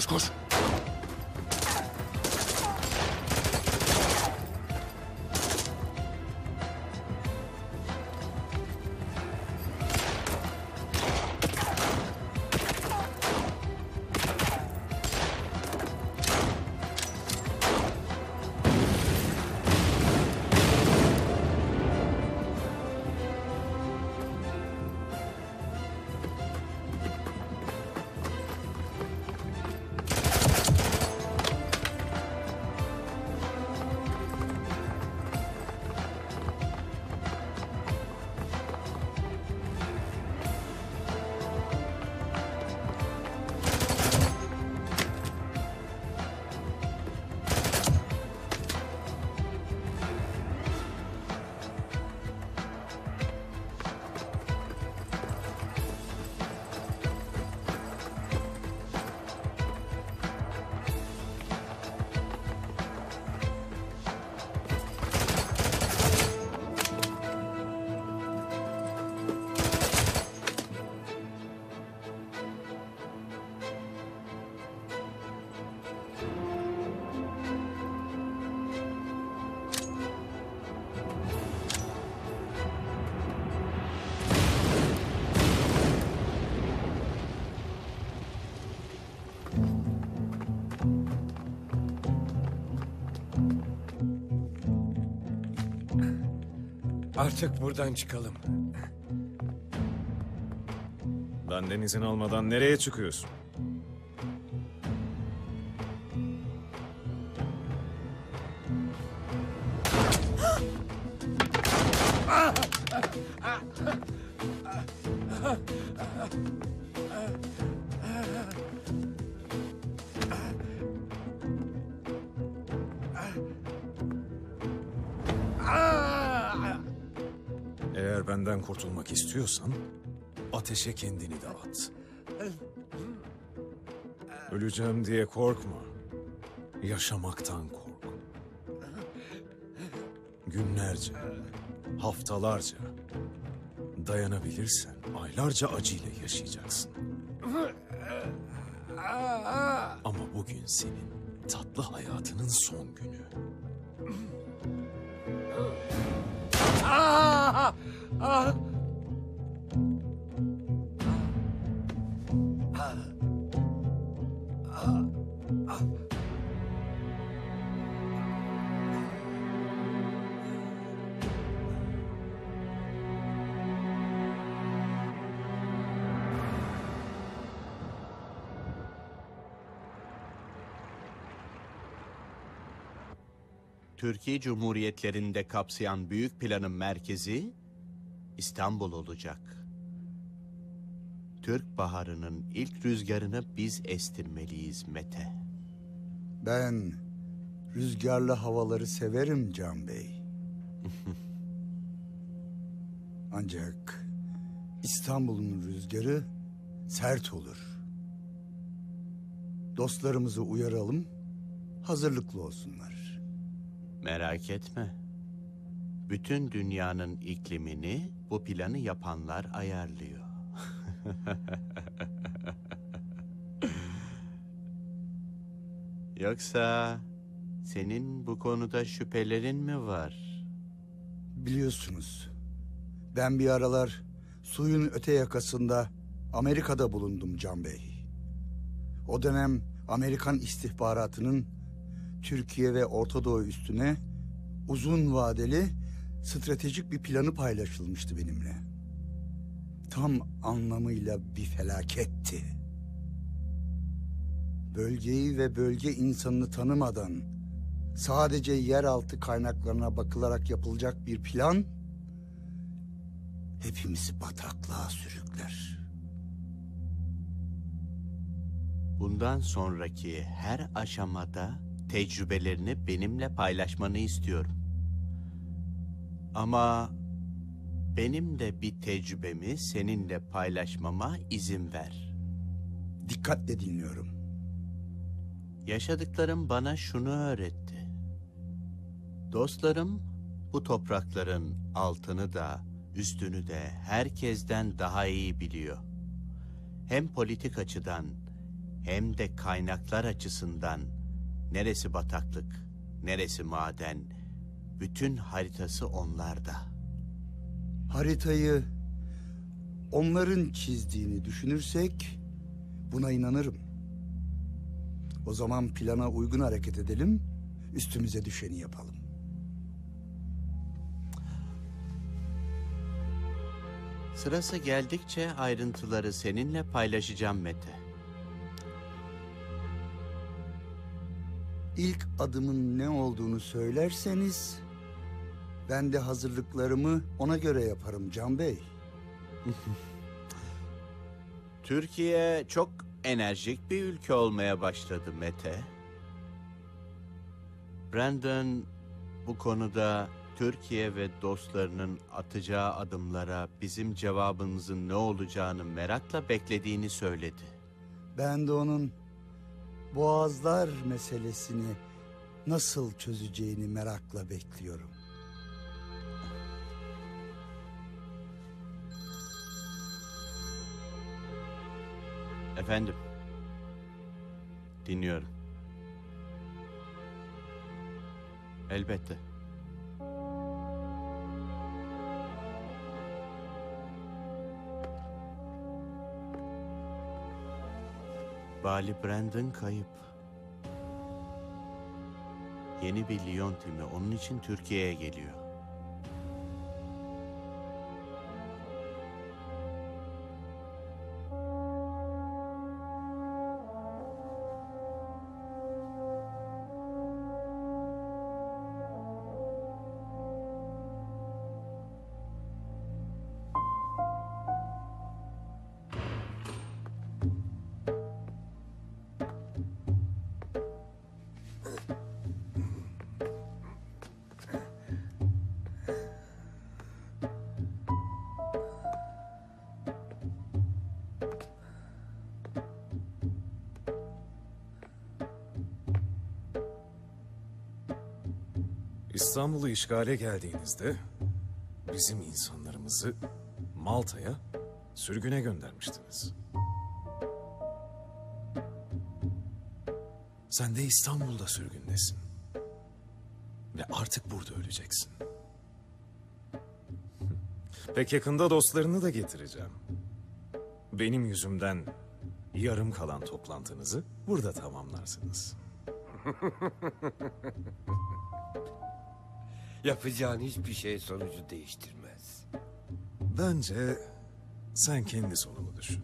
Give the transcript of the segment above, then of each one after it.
Koş koş. Artık buradan çıkalım. Benden izin almadan nereye çıkıyorsun? Eğer benden kurtulmak istiyorsan ateşe kendini de at. Öleceğim diye korkma. Yaşamaktan kork. Günlerce, haftalarca dayanabilirsen aylarca acıyla yaşayacaksın. Ama bugün senin tatlı hayatının son günü. Türkiye Cumhuriyetlerinde kapsayan büyük planın merkezi İstanbul olacak. Türk Baharı'nın ilk rüzgarını biz estirmeliyiz Mete. Ben rüzgarlı havaları severim Can Bey. Ancak İstanbul'un rüzgarı sert olur. Dostlarımızı uyaralım, hazırlıklı olsunlar. Merak etme. Bütün dünyanın iklimini bu planı yapanlar ayarlıyor. Yoksa senin bu konuda şüphelerin mi var? Biliyorsunuz, ben bir aralar suyun öte yakasında Amerika'da bulundum Can Bey. O dönem Amerikan istihbaratının Türkiye ve Orta Doğu üstüne uzun vadeli stratejik bir planı paylaşılmıştı benimle. Tam anlamıyla bir felaketti. Bölgeyi ve bölge insanını tanımadan sadece yeraltı kaynaklarına bakılarak yapılacak bir plan hepimizi bataklığa sürükler. Bundan sonraki her aşamada tecrübelerini benimle paylaşmanı istiyorum. Ama benim de bir tecrübemi seninle paylaşmama izin ver. Dikkatle dinliyorum. Yaşadıklarım bana şunu öğretti. Dostlarım bu toprakların altını da üstünü de herkesten daha iyi biliyor. Hem politik açıdan hem de kaynaklar açısından neresi bataklık, neresi maden, bütün haritası onlarda. Haritayı onların çizdiğini düşünürsek buna inanırım. O zaman plana uygun hareket edelim, üstümüze düşeni yapalım. Sırası geldikçe ayrıntıları seninle paylaşacağım Mete. İlk adımın ne olduğunu söylerseniz ben de hazırlıklarımı ona göre yaparım Can Bey. Türkiye çok enerjik bir ülke olmaya başladı Mete. Brandon bu konuda Türkiye ve dostlarının atacağı adımlara bizim cevabımızın ne olacağını merakla beklediğini söyledi. Ben de onun boğazlar meselesini nasıl çözeceğini merakla bekliyorum. Efendim, dinliyorum. Elbette. Bali Brandon kayıp. Yeni bir Lyon timi onun için Türkiye'ye geliyor. İstanbul'u işgale geldiğinizde bizim insanlarımızı Malta'ya sürgüne göndermiştiniz. Sen de İstanbul'da sürgündesin. Ve artık burada öleceksin. Pek yakında dostlarını da getireceğim. Benim yüzümden yarım kalan toplantınızı burada tamamlarsınız. Yapacağın hiçbir şey sonucu değiştirmez. Bence sen kendi sonunu düşün.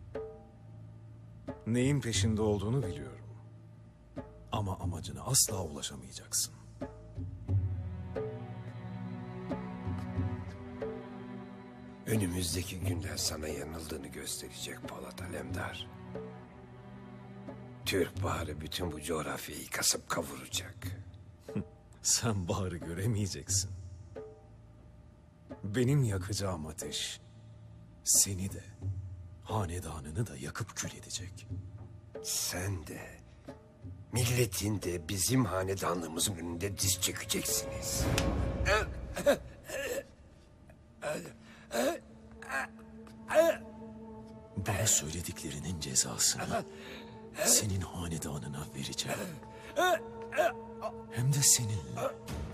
Neyin peşinde olduğunu biliyorum. Ama amacına asla ulaşamayacaksın. Önümüzdeki günler sana yanıldığını gösterecek Polat Alemdar. Türk Baharı bütün bu coğrafyayı kasıp kavuracak. Sen baharı göremeyeceksin. Benim yakacağım ateş seni de hanedanını da yakıp kül edecek. Sen de milletin de bizim hanedanlığımızın önünde diz çökeceksiniz. Bana söylediklerinin cezasını senin hanedanına vereceğim. Hem de seninle.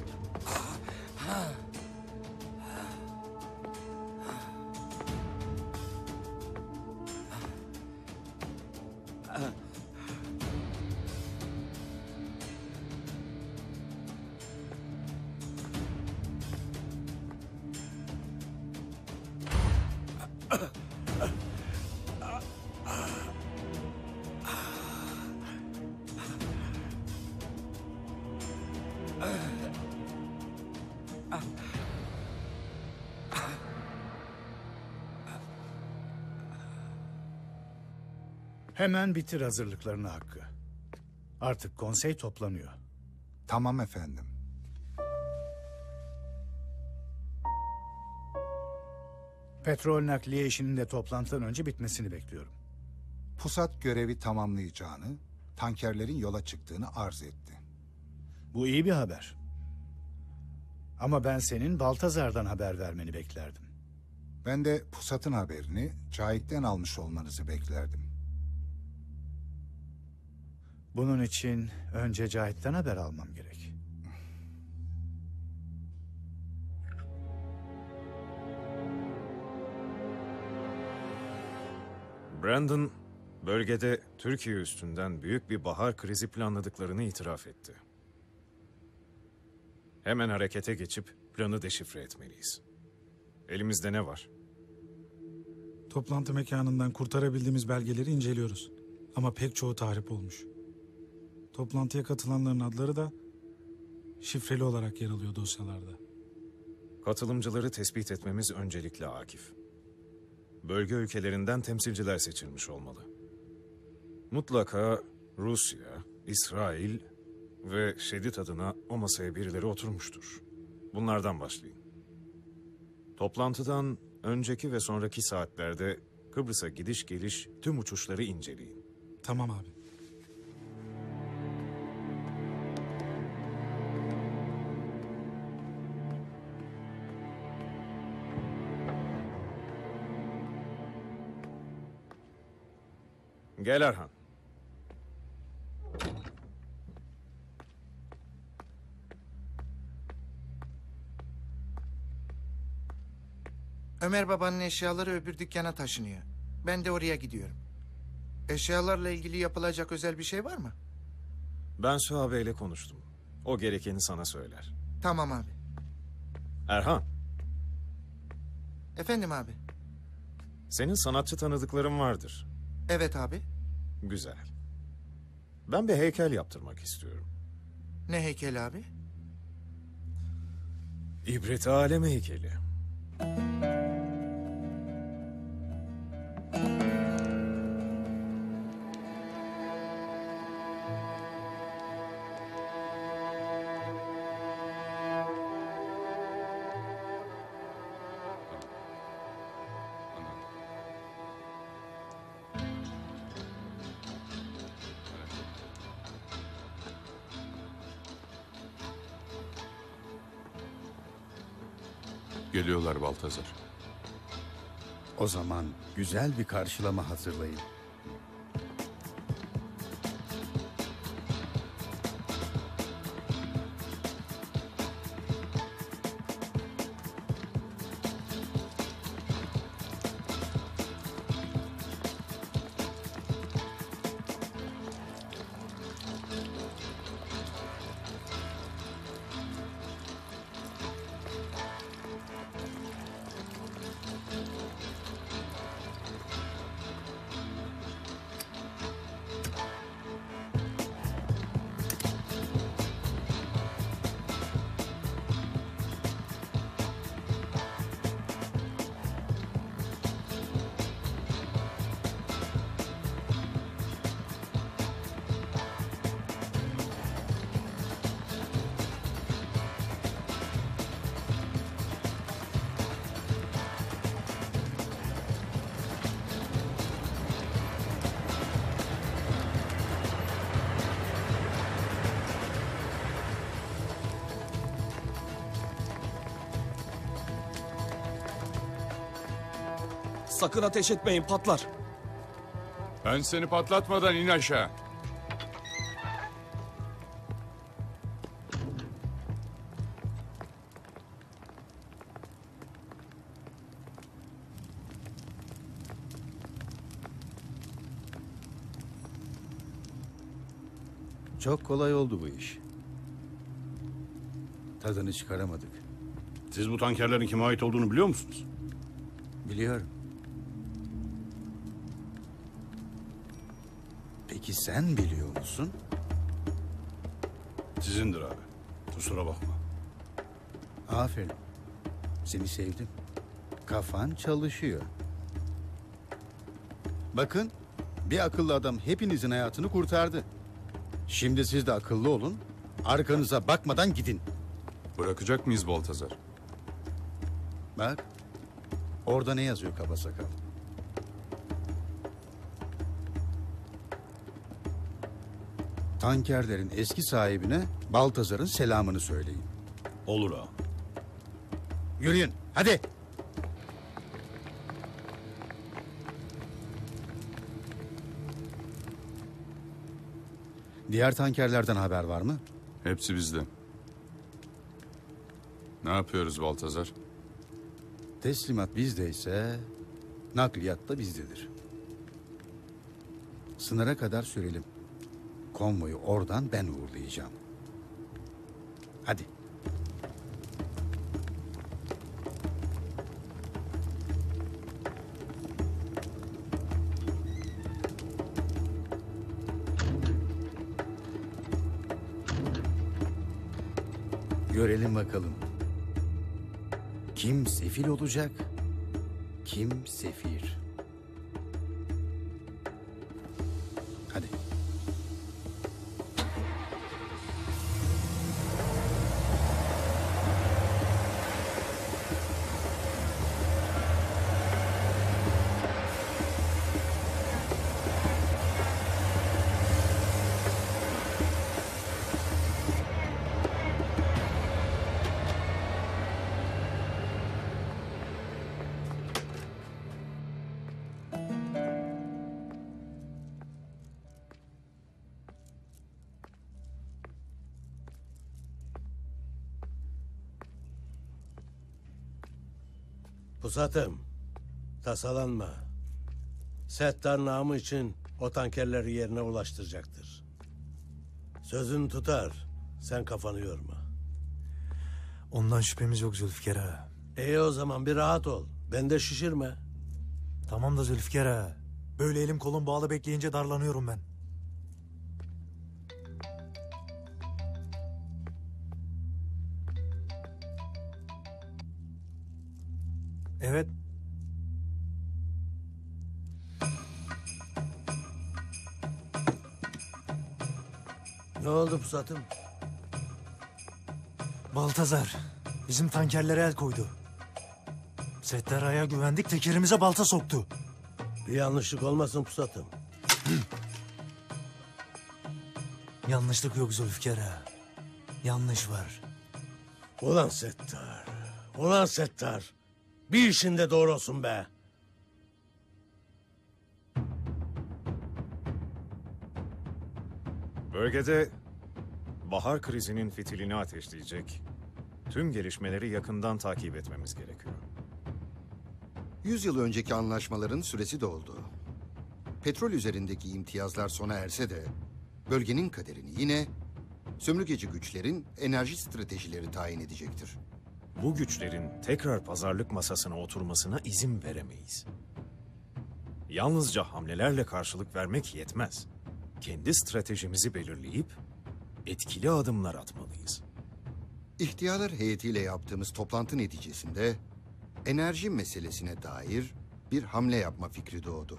Hemen bitir hazırlıklarını Hakkı. Artık konsey toplanıyor. Tamam efendim. Petrol nakliye işinin de toplantıdan önce bitmesini bekliyorum. Pusat görevi tamamlayacağını, tankerlerin yola çıktığını arz etti. Bu iyi bir haber. Ama ben senin Baltazar'dan haber vermeni beklerdim. Ben de Pusat'ın haberini Cahit'ten almış olmanızı beklerdim. Bunun için önce Cahit'ten haber almam gerek. Brandon, bölgede Türkiye üstünden büyük bir bahar krizi planladıklarını itiraf etti. Hemen harekete geçip planı deşifre etmeliyiz. Elimizde ne var? Toplantı mekanından kurtarabildiğimiz belgeleri inceliyoruz. Ama pek çoğu tahrip olmuş. Toplantıya katılanların adları da şifreli olarak yer alıyor dosyalarda. Katılımcıları tespit etmemiz öncelikli Akif. Bölge ülkelerinden temsilciler seçilmiş olmalı. Mutlaka Rusya, İsrail ve Şedid adına o masaya birileri oturmuştur. Bunlardan başlayın. Toplantıdan önceki ve sonraki saatlerde Kıbrıs'a gidiş geliş tüm uçuşları inceleyin. Tamam abi. Gel Erhan. Ömer babanın eşyaları öbür dükkana taşınıyor. Ben de oraya gidiyorum. Eşyalarla ilgili yapılacak özel bir şey var mı? Ben Süha Bey'le konuştum. O gerekeni sana söyler. Tamam abi. Erhan, Efendim abi. senin sanatçı tanıdıkların vardır. Evet abi. Güzel. Ben bir heykel yaptırmak istiyorum. Ne heykeli abi? İbret alem heykeli. Geliyorlar Baltazar. O zaman güzel bir karşılama hazırlayın. Sakın ateş etmeyin, patlar. Ben seni patlatmadan in aşağı. Çok kolay oldu bu iş. Tadını çıkaramadık. Siz bu tankerlerin kime ait olduğunu biliyor musunuz? Biliyorum. Peki sen biliyor musun? Sizindir abi. Kusura bakma. Aferin. Seni sevdim. Kafan çalışıyor. Bakın, bir akıllı adam hepinizin hayatını kurtardı. Şimdi siz de akıllı olun, arkanıza bakmadan gidin. Bırakacak mıyız Baltazar? Bak, orada ne yazıyor kaba sakal? Tankerlerin eski sahibine Baltazar'ın selamını söyleyin. Olur ha. Yürüyün, hadi! Diğer tankerlerden haber var mı? Hepsi bizde. Ne yapıyoruz Baltazar? Teslimat bizdeyse nakliyat da bizdedir. Sınıra kadar sürelim. Konvoyu oradan ben uğurlayacağım. Hadi. Görelim bakalım. Kim sefil olacak, kim sefir? Hadi. Pusatım, tasalanma. Settar namı için o tankerleri yerine ulaştıracaktır. Sözün tutar, sen kafanı yorma. Ondan şüphemiz yok Zülfikar ağa. İyi o zaman bir rahat ol, ben de şişirme. Tamam da Zülfikar ağa. Böyle elim kolum bağlı bekleyince darlanıyorum ben. Evet. Ne oldu Pusatım? Baltazar bizim tankerlere el koydu. Settar Ağa'ya güvendik, tekerimize balta soktu. Bir yanlışlık olmasın Pusatım. Yanlışlık yok Zülfikar ağa. Yanlış var. Ulan Settar, ulan Settar. Bir işinde doğru olsun be. Bölgede bahar krizinin fitilini ateşleyecek tüm gelişmeleri yakından takip etmemiz gerekiyor. 100 yıl önceki anlaşmaların süresi doldu. Petrol üzerindeki imtiyazlar sona erse de bölgenin kaderini yine sömürgeci güçlerin enerji stratejileri tayin edecektir. Bu güçlerin tekrar pazarlık masasına oturmasına izin veremeyiz. Yalnızca hamlelerle karşılık vermek yetmez. Kendi stratejimizi belirleyip etkili adımlar atmalıyız. İhtiyarlar heyetiyle yaptığımız toplantı neticesinde enerji meselesine dair bir hamle yapma fikri doğdu.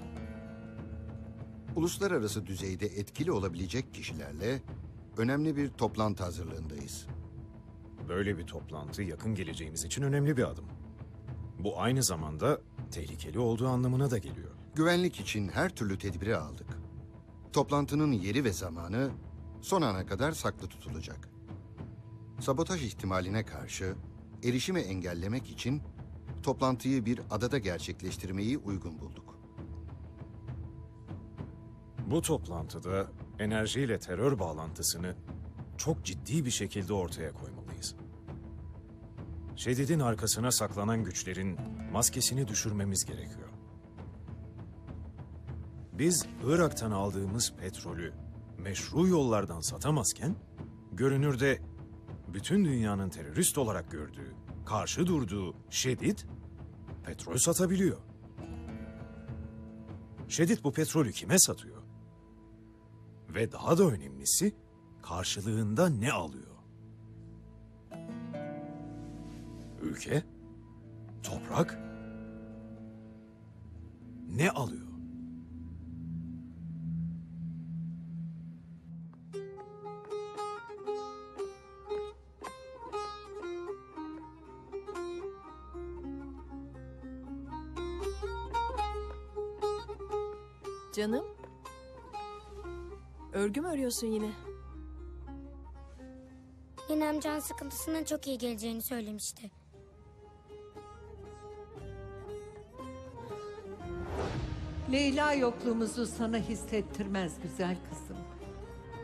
Uluslararası düzeyde etkili olabilecek kişilerle önemli bir toplantı hazırlığındayız. Böyle bir toplantı yakın geleceğimiz için önemli bir adım. Bu aynı zamanda tehlikeli olduğu anlamına da geliyor. Güvenlik için her türlü tedbiri aldık. Toplantının yeri ve zamanı son ana kadar saklı tutulacak. Sabotaj ihtimaline karşı erişimi engellemek için toplantıyı bir adada gerçekleştirmeyi uygun bulduk. Bu toplantıda enerjiyle terör bağlantısını çok ciddi bir şekilde ortaya koymalıyız. Şedid'in arkasına saklanan güçlerin maskesini düşürmemiz gerekiyor. Biz Irak'tan aldığımız petrolü meşru yollardan satamazken, görünürde bütün dünyanın terörist olarak gördüğü, karşı durduğu Şedid petrol satabiliyor. Şedid bu petrolü kime satıyor? Ve daha da önemlisi, karşılığında ne alıyor? Ülke, toprak, ne alıyor? Canım? Örgü mü örüyorsun yine? Ninem can sıkıntısına çok iyi geleceğini söylemişti. Leyla yokluğumuzu sana hissettirmez güzel kızım.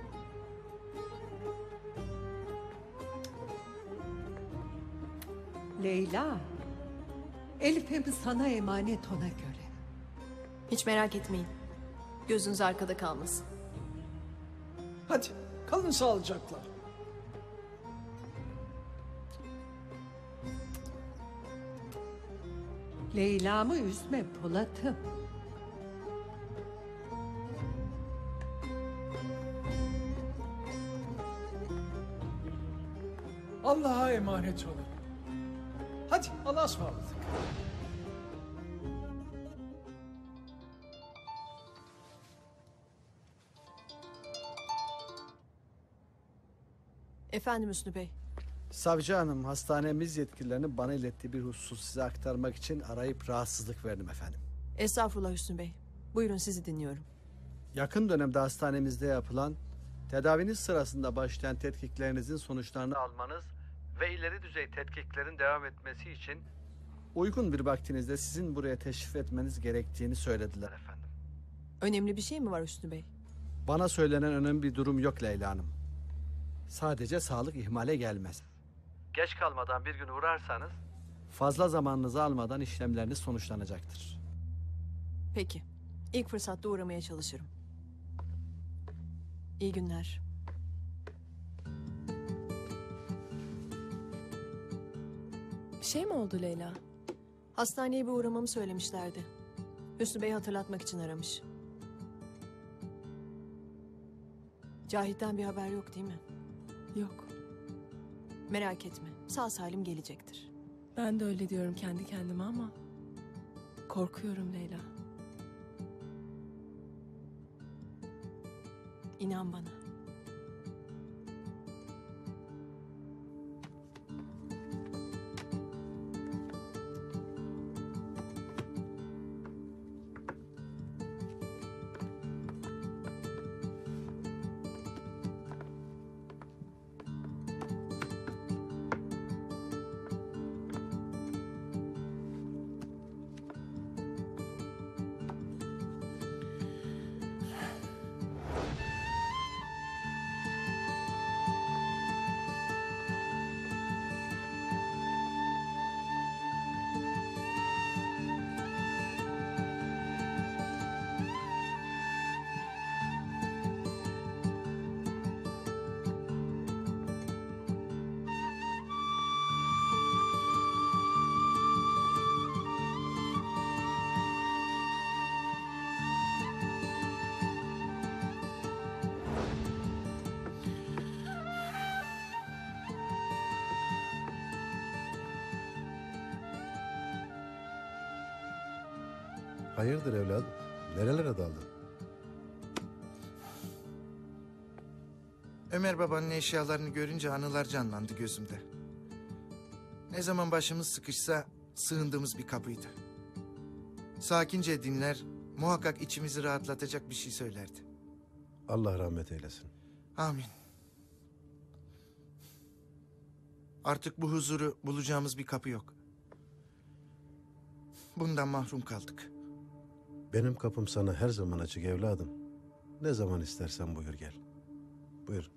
Leyla, Elif'im sana emanet ona göre. Hiç merak etmeyin. Gözünüz arkada kalmasın. Hadi kalın sağlıcakla. Leyla'mı üzme Polat'ım. Allah'a emanet olun. Hadi Allah'a ısmarladık. Efendim Hüsnü Bey. Savcı hanım, hastanemiz yetkililerinin bana ilettiği bir husus size aktarmak için arayıp rahatsızlık verdim efendim. Estağfurullah Hüsnü Bey. Buyurun sizi dinliyorum. Yakın dönemde hastanemizde yapılan tedaviniz sırasında başlayan tetkiklerinizin sonuçlarını almanız ve ileri düzey tetkiklerin devam etmesi için uygun bir vaktinizde sizin buraya teşrif etmeniz gerektiğini söylediler efendim. Önemli bir şey mi var Hüsnü Bey? Bana söylenen önemli bir durum yok Leyla Hanım. Sadece sağlık ihmale gelmez. Geç kalmadan bir gün uğrarsanız fazla zamanınızı almadan işlemleriniz sonuçlanacaktır. Peki. İlk fırsatta uğramaya çalışırım. İyi günler. Bir şey mi oldu Leyla? Hastaneye bir uğramamı söylemişlerdi. Hüsnü Bey hatırlatmak için aramış. Cahit'ten bir haber yok değil mi? Yok. Merak etme. Sağ salim gelecektir. Ben de öyle diyorum kendi kendime ama korkuyorum Leyla. İnan bana. Hayırdır evladım? Nerelere daldın? Ömer babanın eşyalarını görünce anılar canlandı gözümde. Ne zaman başımız sıkışsa sığındığımız bir kapıydı. Sakince dinler, muhakkak içimizi rahatlatacak bir şey söylerdi. Allah rahmet eylesin. Amin. Artık bu huzuru bulacağımız bir kapı yok. Bundan mahrum kaldık. Benim kapım sana her zaman açık evladım. Ne zaman istersen buyur gel. Buyur.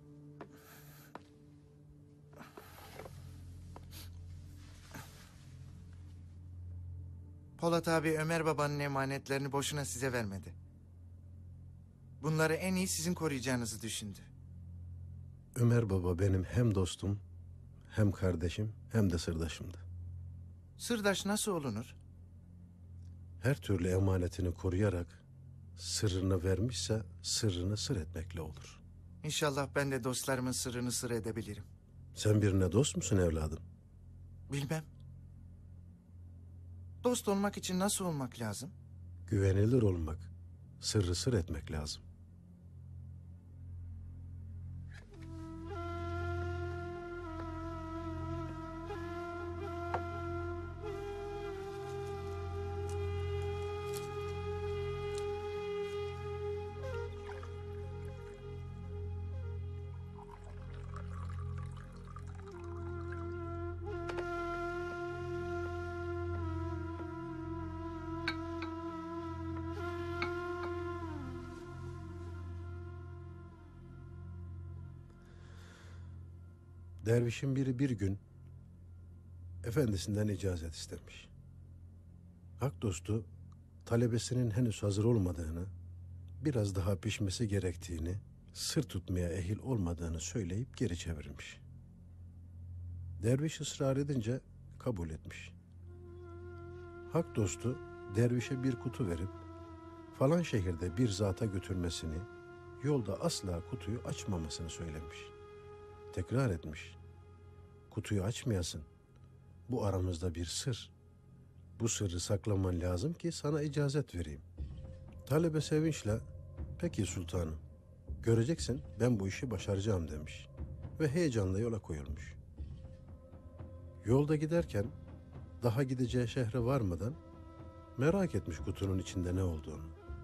Polat abi Ömer babanın emanetlerini boşuna size vermedi. Bunları en iyi sizin koruyacağınızı düşündü. Ömer baba benim hem dostum, hem kardeşim, hem de sırdaşımdı. Sırdaş nasıl olunur? Her türlü emanetini koruyarak sırrını vermişse sırrını sır etmekle olur. İnşallah ben de dostlarımın sırrını sır edebilirim. Sen birine dost musun evladım? Bilmem. Dost olmak için nasıl olmak lazım? Güvenilir olmak, sırrı sır etmek lazım. Dervişin biri bir gün efendisinden icazet istemiş. Hak dostu talebesinin henüz hazır olmadığını, biraz daha pişmesi gerektiğini, sır tutmaya ehil olmadığını söyleyip geri çevirmiş. Derviş ısrar edince kabul etmiş. Hak dostu dervişe bir kutu verip falan şehirde bir zata götürmesini, yolda asla kutuyu açmamasını söylemiş. Tekrar etmiş. Kutuyu açmayasın. Bu aramızda bir sır. Bu sırrı saklaman lazım ki sana icazet vereyim. Talebe sevinçle, peki sultanım, göreceksin ben bu işi başaracağım demiş. Ve heyecanla yola koyulmuş. Yolda giderken, daha gideceği şehre varmadan, merak etmiş kutunun içinde ne olduğunu.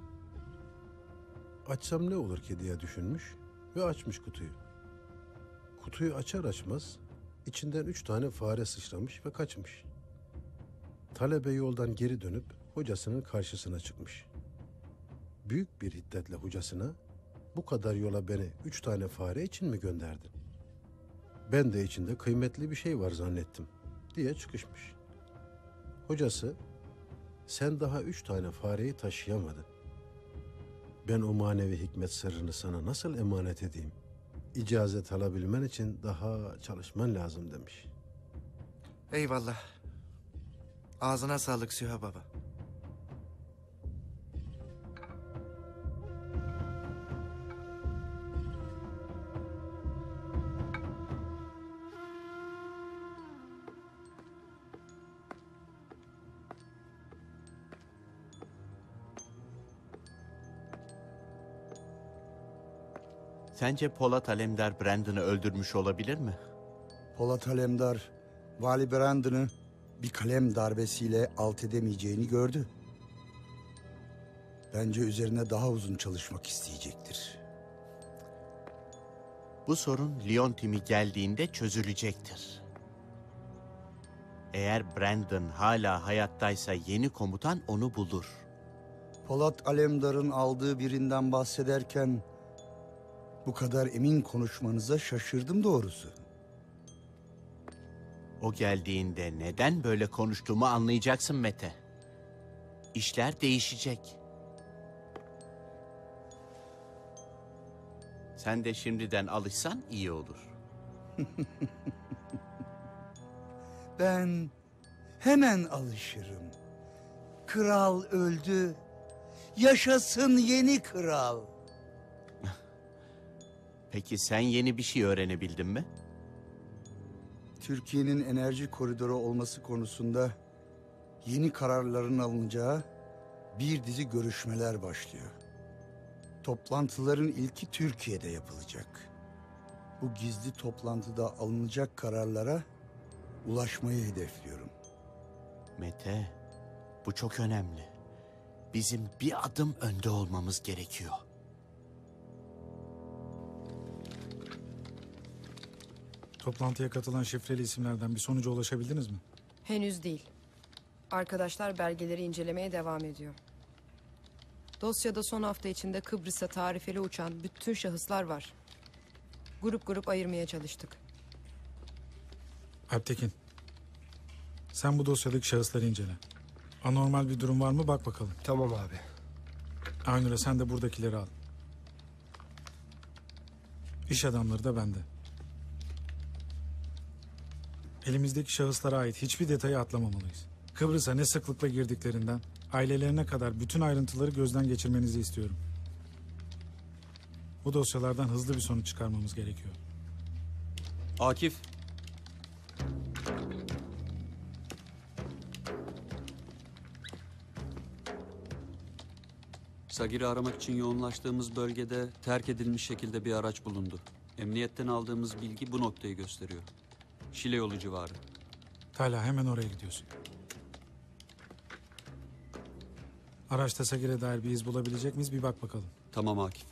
Açsam ne olur ki diye düşünmüş ve açmış kutuyu. Kutuyu açar açmaz, içinden 3 tane fare sıçramış ve kaçmış. Talebe yoldan geri dönüp hocasının karşısına çıkmış. Büyük bir hiddetle hocasına, bu kadar yola beni 3 tane fare için mi gönderdin? Ben de içinde kıymetli bir şey var zannettim diye çıkışmış. Hocası, sen daha 3 tane fareyi taşıyamadın. Ben o manevi hikmet sırrını sana nasıl emanet edeyim? İcazet alabilmen için daha çalışman lazım demiş. Eyvallah. Ağzına sağlık Süha Baba. Sence Polat Alemdar Brandon'ı öldürmüş olabilir mi? Polat Alemdar, Vali Brandon'ı bir kalem darbesiyle alt edemeyeceğini gördü. Bence üzerine daha uzun çalışmak isteyecektir. Bu sorun Leontim'i geldiğinde çözülecektir. Eğer Brandon hala hayattaysa yeni komutan onu bulur. Polat Alemdar'ın aldığı birinden bahsederken bu kadar emin konuşmanıza şaşırdım doğrusu. O geldiğinde neden böyle konuştuğumu anlayacaksın Mete. İşler değişecek. Sen de şimdiden alışsan iyi olur. Ben hemen alışırım. Kral öldü. Yaşasın yeni kral. Peki sen yeni bir şey öğrenebildin mi? Türkiye'nin enerji koridoru olması konusunda yeni kararların alınacağı bir dizi görüşmeler başlıyor. Toplantıların ilki Türkiye'de yapılacak. Bu gizli toplantıda alınacak kararlara ulaşmayı hedefliyorum. Mete, bu çok önemli. Bizim bir adım önde olmamız gerekiyor. Toplantıya katılan şifreli isimlerden bir sonuca ulaşabildiniz mi? Henüz değil. Arkadaşlar belgeleri incelemeye devam ediyor. Dosyada son hafta içinde Kıbrıs'a tarifeli uçan bütün şahıslar var. Grup grup ayırmaya çalıştık. Alptekin, sen bu dosyadaki şahısları incele. Anormal bir durum var mı bak bakalım. Tamam abi. Aynur'a sen de buradakileri al. İş adamları da bende. Elimizdeki şahıslara ait hiçbir detayı atlamamalıyız. Kıbrıs'a ne sıklıkla girdiklerinden, ailelerine kadar bütün ayrıntıları gözden geçirmenizi istiyorum. Bu dosyalardan hızlı bir sonuç çıkarmamız gerekiyor. Akif. Sagir'i aramak için yoğunlaştığımız bölgede terk edilmiş şekilde bir araç bulundu. Emniyetten aldığımız bilgi bu noktayı gösteriyor. Şile yolu civarı. Talha hemen oraya gidiyorsun. Araçta Sagir'e dair bir iz bulabilecek miyiz bir bak bakalım. Tamam Akif.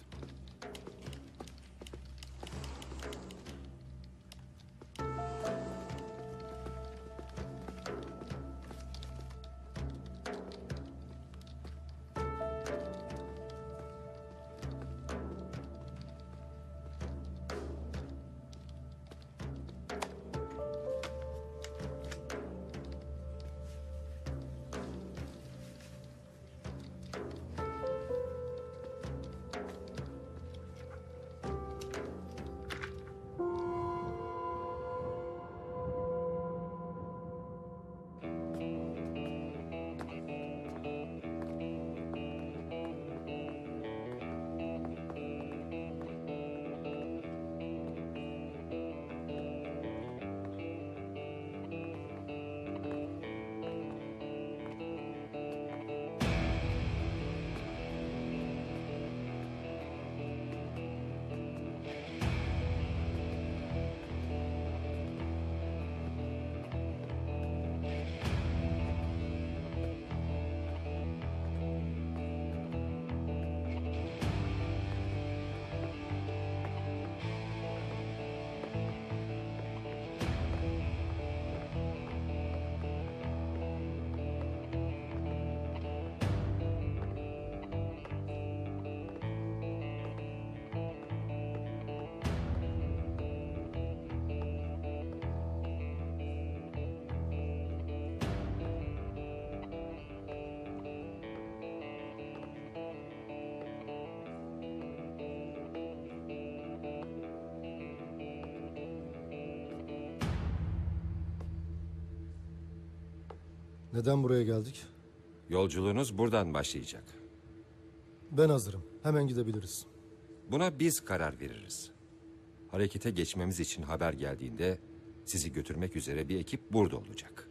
Neden buraya geldik? Yolculuğunuz buradan başlayacak. Ben hazırım. Hemen gidebiliriz. Buna biz karar veririz. Harekete geçmemiz için haber geldiğinde sizi götürmek üzere bir ekip burada olacak.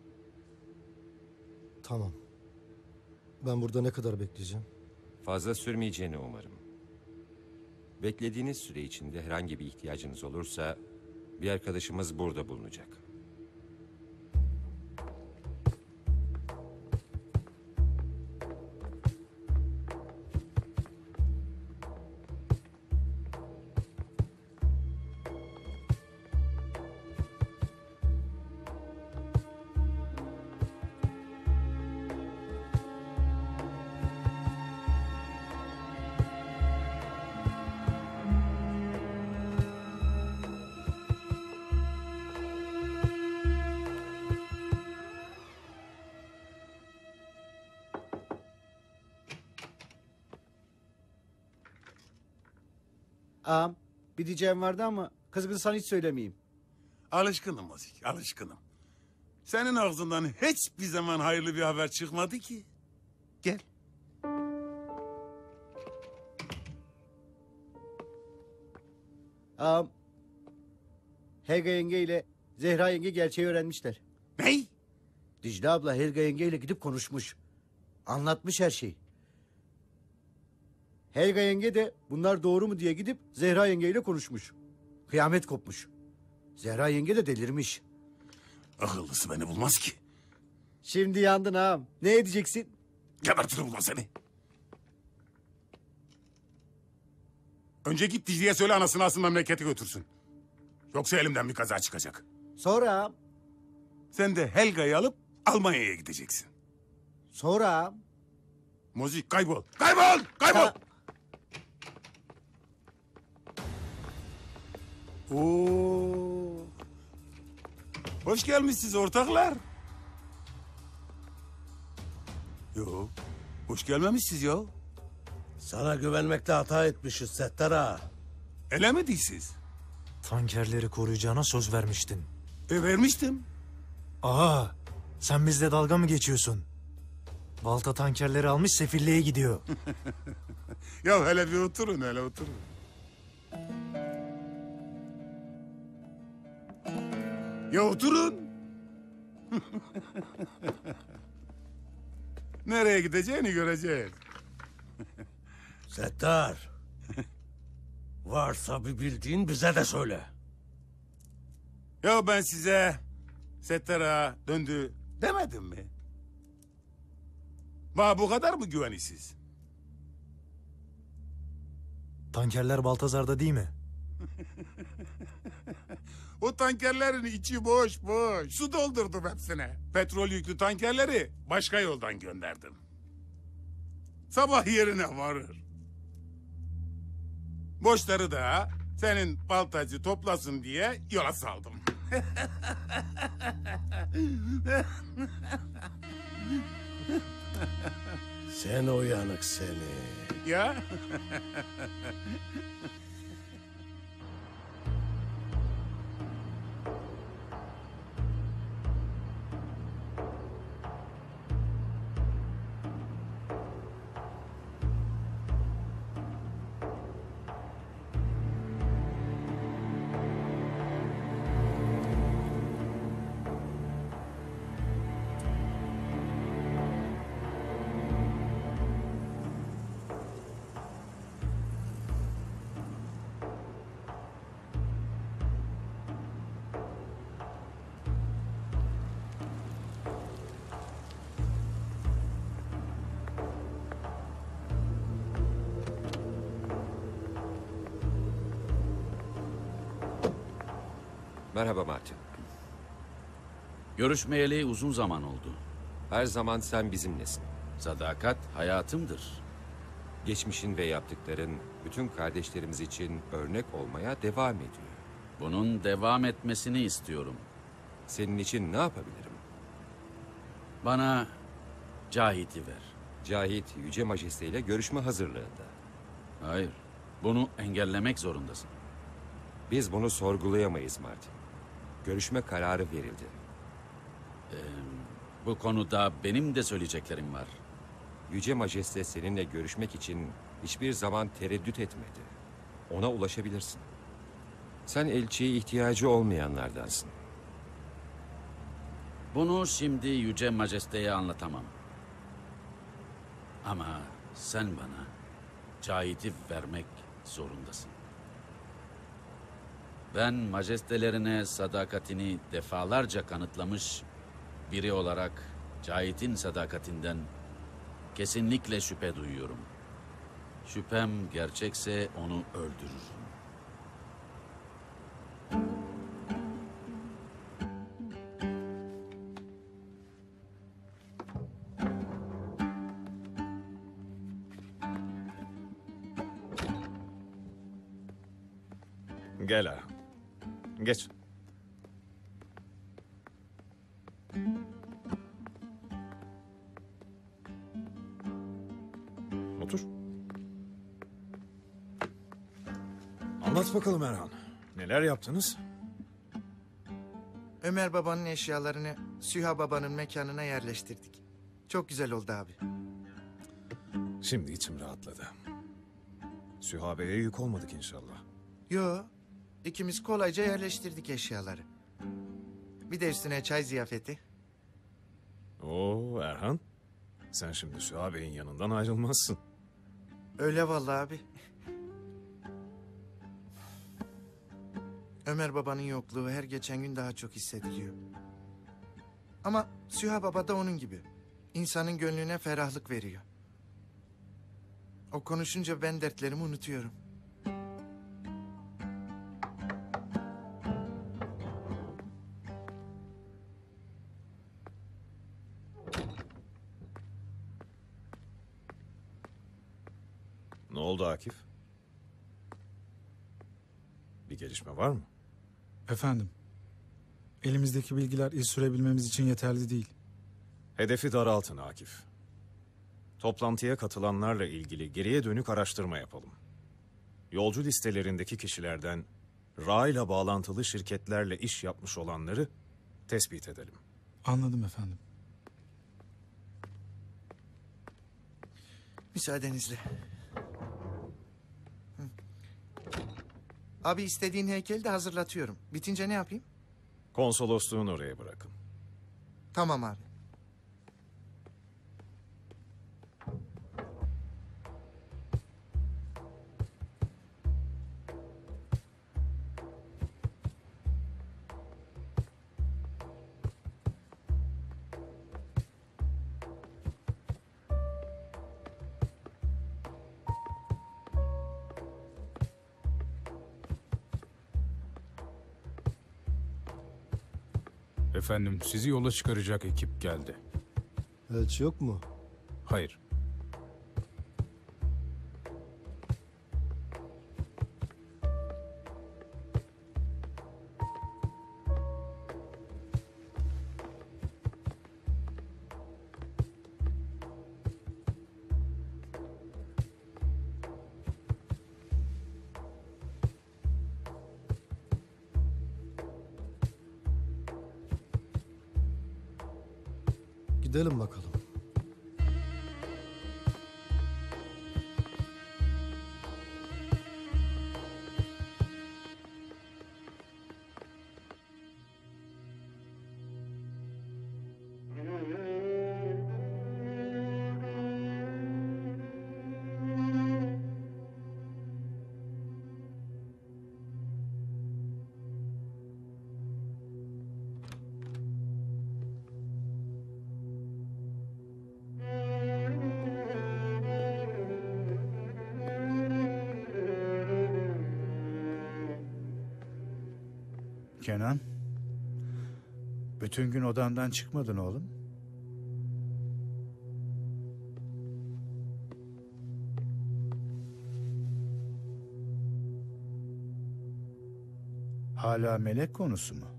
Tamam. Ben burada ne kadar bekleyeceğim? Fazla sürmeyeceğini umarım. Beklediğiniz süre içinde herhangi bir ihtiyacınız olursa bir arkadaşımız burada bulunacak. Ağam, bir diyeceğim vardı ama kızgınsan hiç söylemeyeyim. Alışkınım Mazik, alışkınım. Senin ağzından hiçbir zaman hayırlı bir haber çıkmadı ki. Gel. Ağam, Helga yenge ile Zehra yenge gerçeği öğrenmişler. Ney? Dicle abla Helga yenge ile gidip konuşmuş. Anlatmış her şeyi. Helga yenge de bunlar doğru mu diye gidip Zehra yenge ile konuşmuş. Kıyamet kopmuş. Zehra yenge de delirmiş. Akıllısı beni bulmaz ki. Şimdi yandın ağam. Ne edeceksin? Gebertirim ulan seni. Önce git Dicle'ye söyle anasını alsın memlekete götürsün. Yoksa elimden bir kaza çıkacak. Sonra ağam. Sen de Helga'yı alıp Almanya'ya gideceksin. Sonra ağam. Mozik kaybol. Kaybol! Kaybol! Oo. Hoş gelmişsiniz ortaklar. Yo, hoş gelmemişsiniz ya. Sana güvenmekte hata etmişiz Settar ağa. Öyle mi değilsiz? Tankerleri koruyacağına söz vermiştin. Vermiştim. Aha, sen bizle dalga mı geçiyorsun? Balta tankerleri almış sefilliğe gidiyor. Ya hele bir oturun, hele oturun. Ya oturun. Nereye gideceğini göreceğiz. Settar. Varsa bir bildiğin bize de söyle. Ya ben size Settar ağa döndü demedim mi? Bana bu kadar mı güvenisiz? Tankerler Baltazar'da değil mi? O tankerlerin içi boş boş. Su doldurdum hepsine. Petrol yüklü tankerleri başka yoldan gönderdim. Sabah yerine varır. Boşları da senin baltacı toplasın diye yola saldım. Sen uyanık seni. Ya? Merhaba Martin. Görüşmeyeli uzun zaman oldu. Her zaman sen bizimlesin. Sadakat hayatımdır. Geçmişin ve yaptıkların bütün kardeşlerimiz için örnek olmaya devam ediyor. Bunun devam etmesini istiyorum. Senin için ne yapabilirim? Bana Cahit'i ver. Cahit Yüce Majeste ile görüşme hazırlığında. Hayır, bunu engellemek zorundasın. Biz bunu sorgulayamayız Martin. Görüşme kararı verildi. Bu konuda benim de söyleyeceklerim var. Yüce Majeste seninle görüşmek için hiçbir zaman tereddüt etmedi. Ona ulaşabilirsin. Sen elçiye ihtiyacı olmayanlardansın. Bunu şimdi Yüce Majeste'ye anlatamam. Ama sen bana Cahit'i vermek zorundasın. Ben majestelerine sadakatini defalarca kanıtlamış biri olarak Cahit'in sadakatinden kesinlikle şüphe duyuyorum. Şüphem gerçekse onu öldürürüm. Gel ağa. Geç. Otur. Anlat bakalım Erhan. Neler yaptınız? Ömer babanın eşyalarını Süha babanın mekanına yerleştirdik. Çok güzel oldu abi. Şimdi içim rahatladı. Süha Bey'e yük olmadık inşallah. Yo, ikimiz kolayca yerleştirdik eşyaları. Bir de üstüne çay ziyafeti. Oo Erhan. Sen şimdi Süha Bey'in yanından ayrılmazsın. Öyle vallahi abi. Ömer babanın yokluğu her geçen gün daha çok hissediliyor. Ama Süha baba da onun gibi. İnsanın gönlüne ferahlık veriyor. O konuşunca ben dertlerimi unutuyorum. Ne oldu Akif? Bir gelişme var mı? Efendim, elimizdeki bilgiler iz sürebilmemiz için yeterli değil. Hedefi daraltın Akif. Toplantıya katılanlarla ilgili geriye dönük araştırma yapalım. Yolcu listelerindeki kişilerden Ra ile bağlantılı şirketlerle iş yapmış olanları tespit edelim. Anladım efendim. Müsaadenizle. Hı. Abi istediğin heykeli de hazırlatıyorum. Bitince ne yapayım? Konsolosluğun oraya bırakın. Tamam abi. Efendim, sizi yola çıkaracak ekip geldi. Elçi yok mu? Hayır. Gidelim bakalım. Kenan, bütün gün odandan çıkmadın oğlum. Hala melek konusu mu?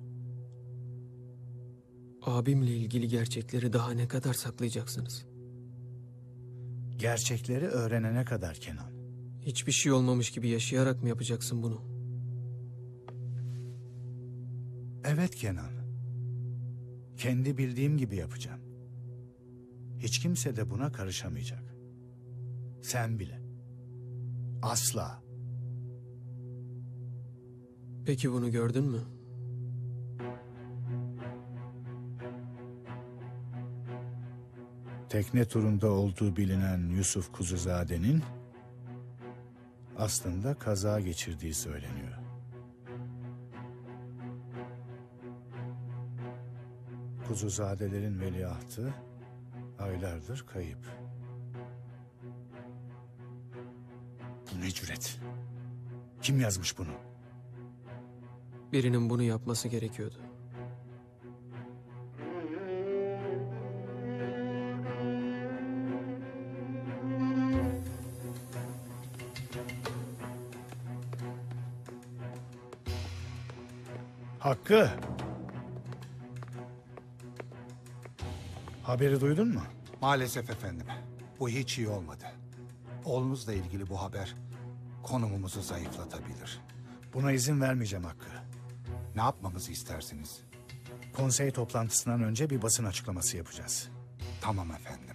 Abimle ilgili gerçekleri daha ne kadar saklayacaksınız? Gerçekleri öğrenene kadar Kenan. Hiçbir şey olmamış gibi yaşayarak mı yapacaksın bunu? Evet Kenan. Kendi bildiğim gibi yapacağım. Hiç kimse de buna karışamayacak. Sen bile. Asla. Peki bunu gördün mü? Tekne turunda olduğu bilinen Yusuf Kuzuzade'nin aslında kaza geçirdiği söyleniyor. Kuzuzadelerin veliahtı aylardır kayıp. Bu ne cüret? Kim yazmış bunu? Birinin bunu yapması gerekiyordu. Hakkı. Haberi duydun mu? Maalesef efendim. Bu hiç iyi olmadı. Oğlunuzla ilgili bu haber konumumuzu zayıflatabilir. Buna izin vermeyeceğim Hakkı. Ne yapmamızı istersiniz? Konsey toplantısından önce bir basın açıklaması yapacağız. Tamam efendim.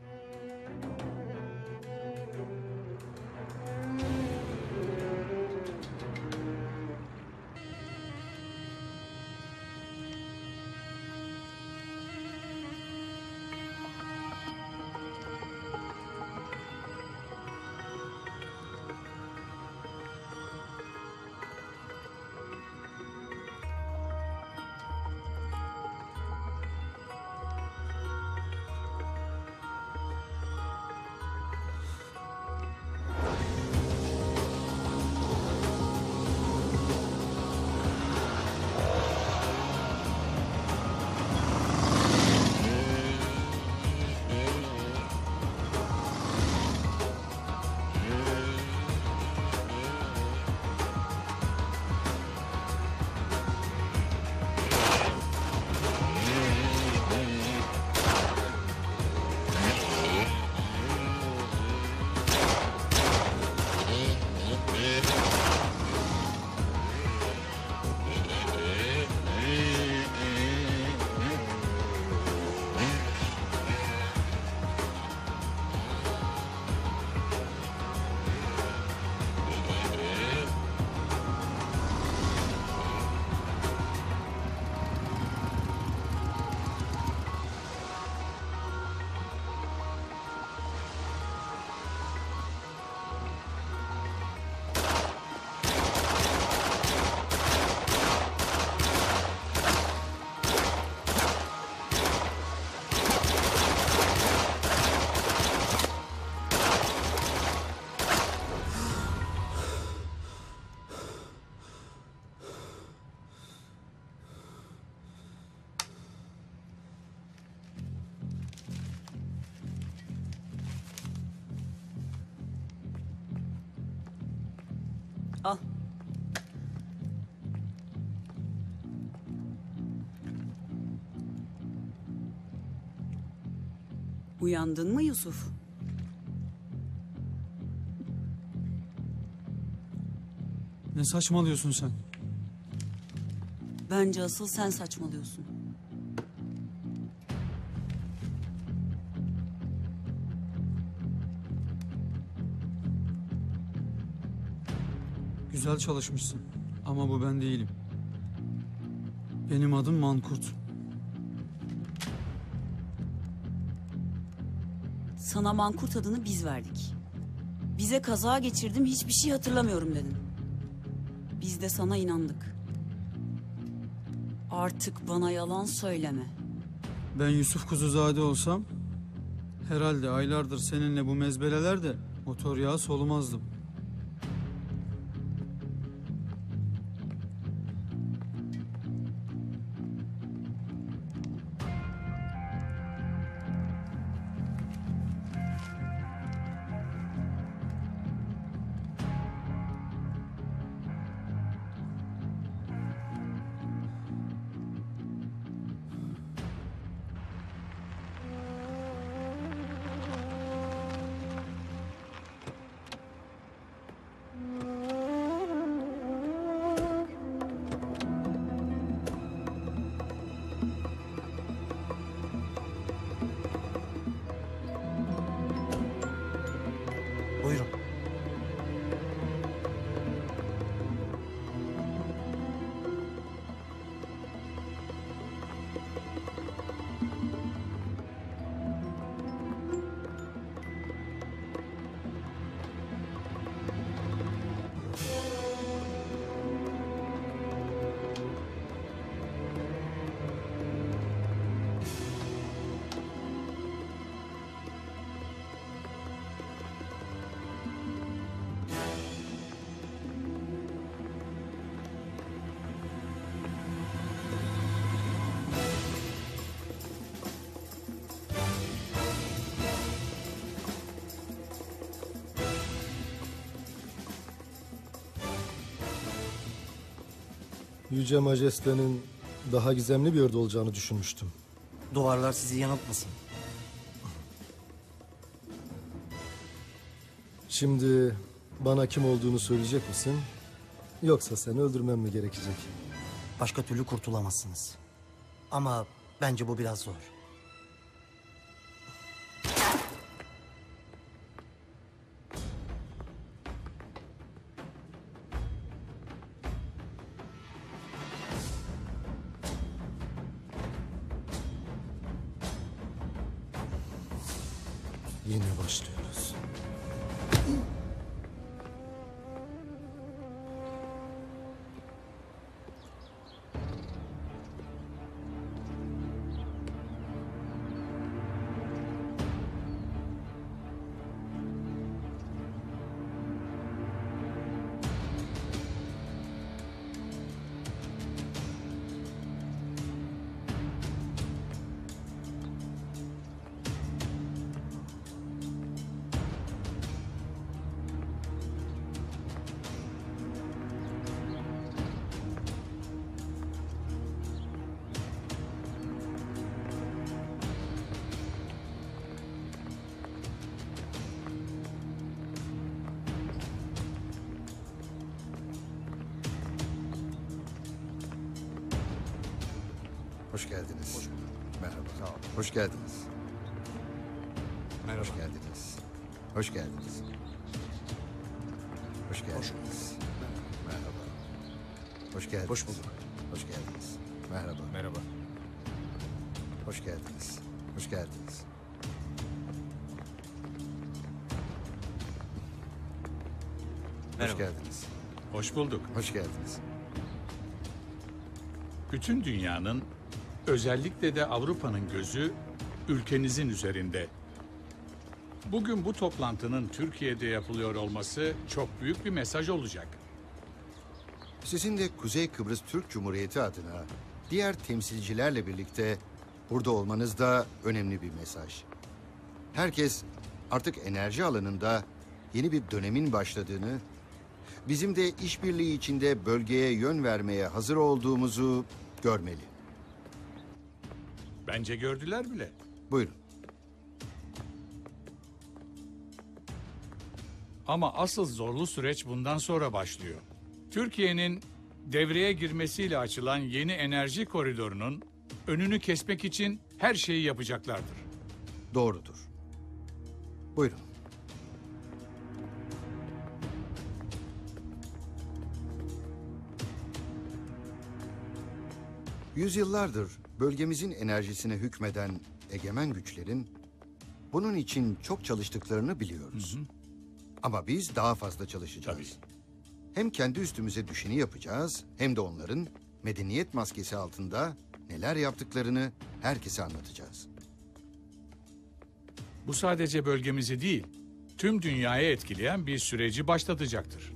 Al. Uyandın mı Yusuf? Ne saçmalıyorsun sen? Bence asıl sen saçmalıyorsun. Güzel çalışmışsın. Ama bu ben değilim. Benim adım Mankurt. Sana Mankurt adını biz verdik. Bize kaza geçirdim, hiçbir şey hatırlamıyorum dedin. Biz de sana inandık. Artık bana yalan söyleme. Ben Yusuf Kuzuzade olsam herhalde aylardır seninle bu mezbelelerde motor yağı solumazdım. Yüce Majeste'nin daha gizemli bir yerde olacağını düşünmüştüm. Duvarlar sizi yanıltmasın. Şimdi bana kim olduğunu söyleyecek misin? Yoksa seni öldürmem mi gerekecek? Başka türlü kurtulamazsınız. Ama bence bu biraz zor. Yine başlıyoruz. Hoş geldiniz. Merhaba. Sağ olun. Hoş geldiniz. Merhaba. Hoş geldiniz. Hoş geldiniz. Hoş geldiniz. Merhaba. Hoş geldiniz. Hoş bulduk. Hoş geldiniz. Merhaba. Merhaba. Hoş geldiniz. Hoş geldiniz. Hoş geldiniz. Hoş bulduk. Hoş geldiniz. Bütün dünyanın, özellikle de Avrupa'nın gözü ülkenizin üzerinde. Bugün bu toplantının Türkiye'de yapılıyor olması çok büyük bir mesaj olacak. Sizin de Kuzey Kıbrıs Türk Cumhuriyeti adına diğer temsilcilerle birlikte burada olmanız da önemli bir mesaj. Herkes artık enerji alanında yeni bir dönemin başladığını, bizim de işbirliği içinde bölgeye yön vermeye hazır olduğumuzu görmeli. Bence gördüler bile. Buyurun. Ama asıl zorlu süreç bundan sonra başlıyor. Türkiye'nin devreye girmesiyle açılan yeni enerji koridorunun önünü kesmek için her şeyi yapacaklardır. Doğrudur. Buyurun. Yüzyıllardır bölgemizin enerjisine hükmeden egemen güçlerin bunun için çok çalıştıklarını biliyoruz. Ama biz daha fazla çalışacağız. Hem kendi üstümüze düşeni yapacağız, hem de onların medeniyet maskesi altında neler yaptıklarını herkese anlatacağız. Bu sadece bölgemizi değil, tüm dünyayı etkileyen bir süreci başlatacaktır.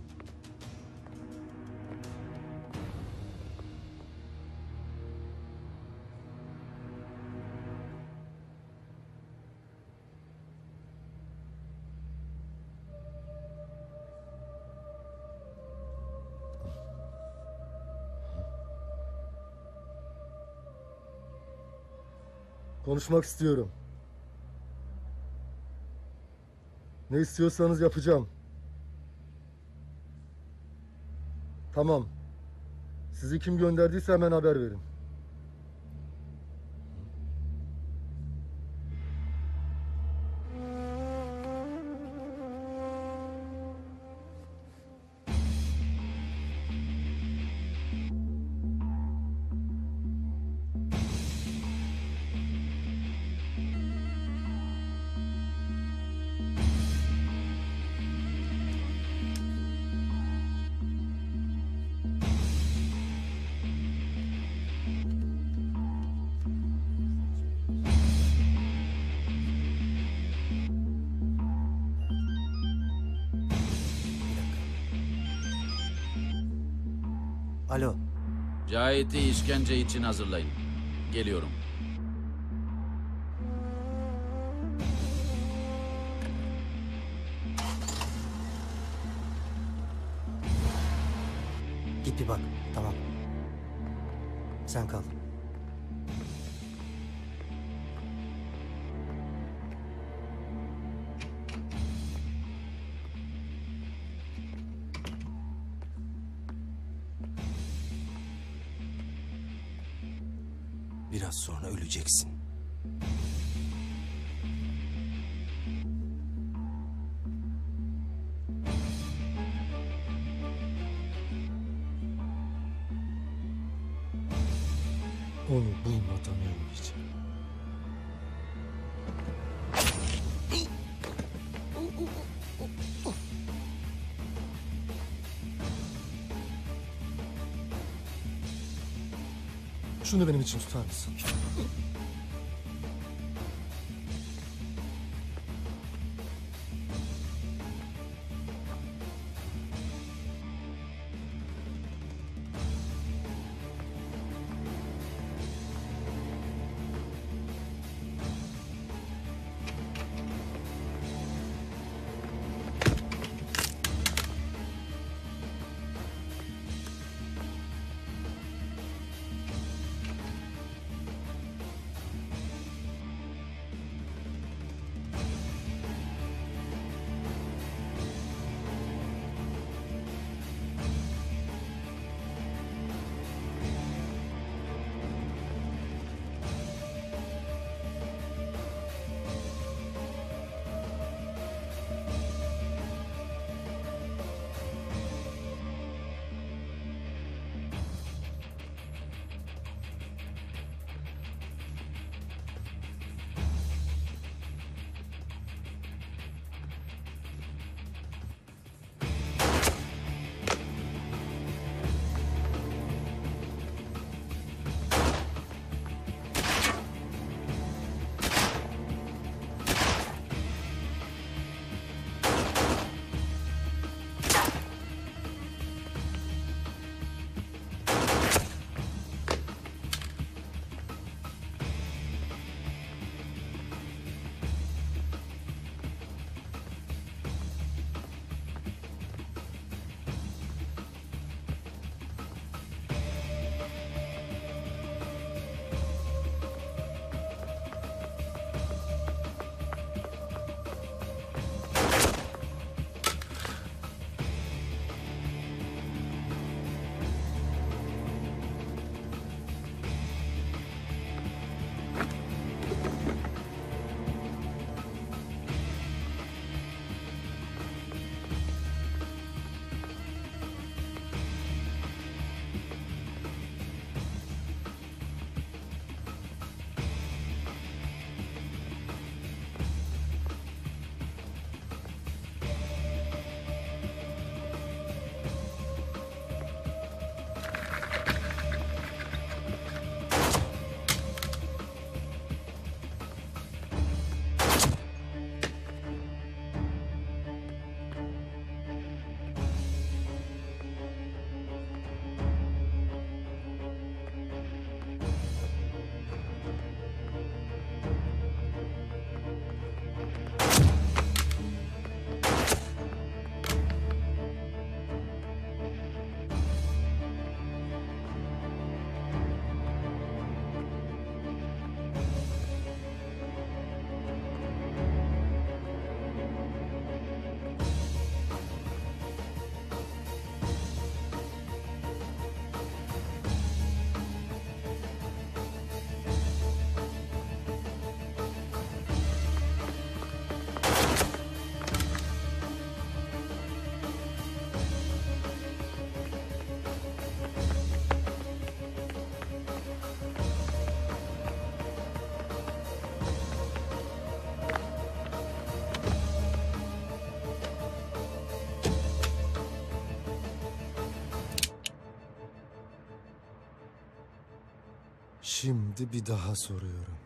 Konuşmak istiyorum. Ne istiyorsanız yapacağım. Tamam. Sizi kim gönderdiyse hemen haber verin. Alo. Cahit'i işkence için hazırlayın. Geliyorum. Git bir bak. Tamam. Sen kal. Biraz sonra öleceksin. Onu bulmadan ölmeyeceğim. Şunu benim için tutar mısın? Şimdi bir daha soruyorum.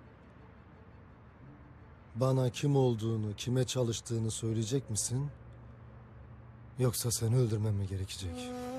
Bana kim olduğunu, kime çalıştığını söyleyecek misin? Yoksa seni öldürmem mi gerekecek?